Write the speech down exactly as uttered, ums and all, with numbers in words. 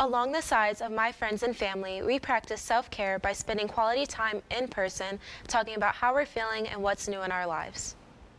Along the sides of my friends and family, we practice self-care by spending quality time in person, talking about how we're feeling and what's new in our lives.